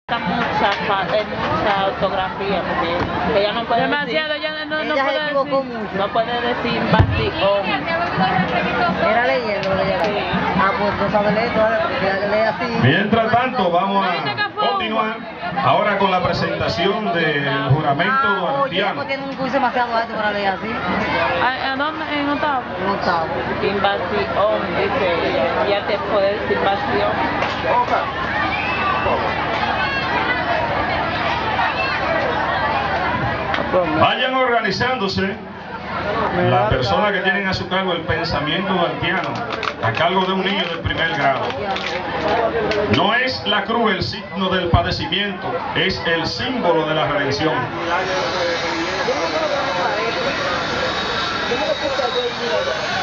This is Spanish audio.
mucha ortografía porque ella no puede demasiado, decir, ella no Ella puede se equivocó decir. mucho. no puede decir invasión. Era leyendo lo que ella. Sí. Ah, pues no sabe leer todavía, porque ella lee así. Mientras tanto, vamos a continuar ahora con la presentación del juramento Oye, duartiano. pues tiene un curso demasiado alto para leer así. ¿A dónde? ¿En octavo? En octavo. Invasión, dice ella. Ya te puede decir invasión. Vayan organizándose las personas que tienen a su cargo el pensamiento duartiano, a cargo de un niño del primer grado. No es la cruz el signo del padecimiento, es el símbolo de la redención. Yo no me lo parece.